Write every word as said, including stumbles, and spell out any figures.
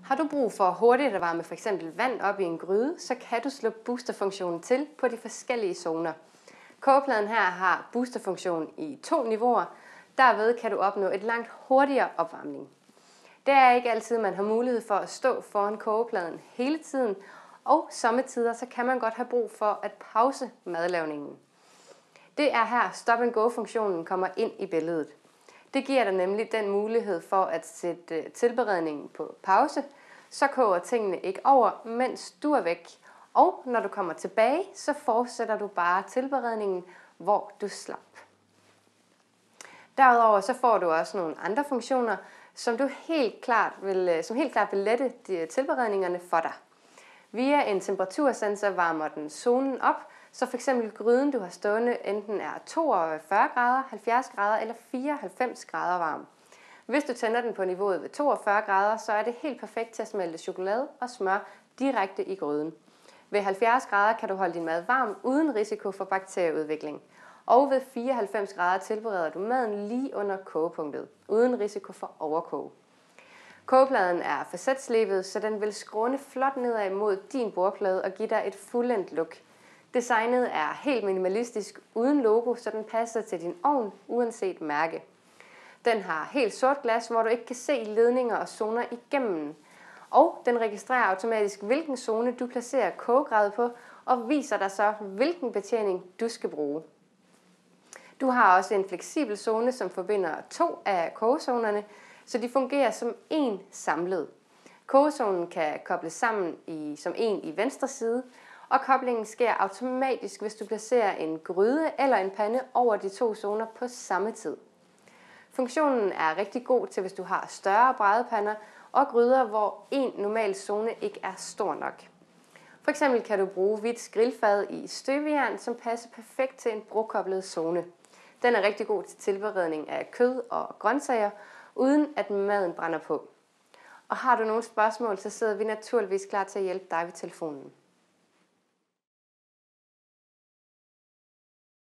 Har du brug for hurtigt at varme for eksempel vand op i en gryde, så kan du slå boosterfunktionen til på de forskellige zoner. Kogepladen her har boosterfunktion i to niveauer. Derved kan du opnå et langt hurtigere opvarmning. Det er ikke altid, man har mulighed for at stå foran kogepladen hele tiden, og sommetider så kan man godt have brug for at pause madlavningen. Det er her stop and go-funktionen kommer ind i billedet. Det giver dig nemlig den mulighed for at sætte tilberedningen på pause, så koger tingene ikke over, mens du er væk. Og når du kommer tilbage, så fortsætter du bare tilberedningen, hvor du slap. Derudover så får du også nogle andre funktioner, som du helt klart vil, som helt klart vil lette de tilberedningerne for dig. Via en temperatursensor varmer den zonen op, så f.eks. gryden du har stående enten er toogfyrre grader, halvfjerds grader eller fireoghalvfems grader varm. Hvis du tænder den på niveauet ved toogfyrre grader, så er det helt perfekt til at smelte chokolade og smør direkte i gryden. Ved halvfjerds grader kan du holde din mad varm uden risiko for bakterieudvikling. Og ved fireoghalvfems grader tilbereder du maden lige under kogepunktet, uden risiko for overkog. Kogepladen er facetslebet, så den vil skråne flot nedad mod din bordplade og give dig et fuldendt look. Designet er helt minimalistisk uden logo, så den passer til din ovn uanset mærke. Den har helt sort glas, hvor du ikke kan se ledninger og zoner igennem. Og den registrerer automatisk, hvilken zone du placerer kogegradet på, og viser dig så, hvilken betjening du skal bruge. Du har også en fleksibel zone, som forbinder to af kogezonerne, så de fungerer som én samlet. Kogezonen kan kobles sammen i, som en i venstre side, og koblingen sker automatisk, hvis du placerer en gryde eller en pande over de to zoner på samme tid. Funktionen er rigtig god til, hvis du har større bradepander og gryder, hvor en normal zone ikke er stor nok. For eksempel kan du bruge hvidt grillfad i støbejern, som passer perfekt til en brokoblet zone. Den er rigtig god til tilberedning af kød og grøntsager, uden at maden brænder på. Og har du nogle spørgsmål, så sidder vi naturligvis klar til at hjælpe dig ved telefonen.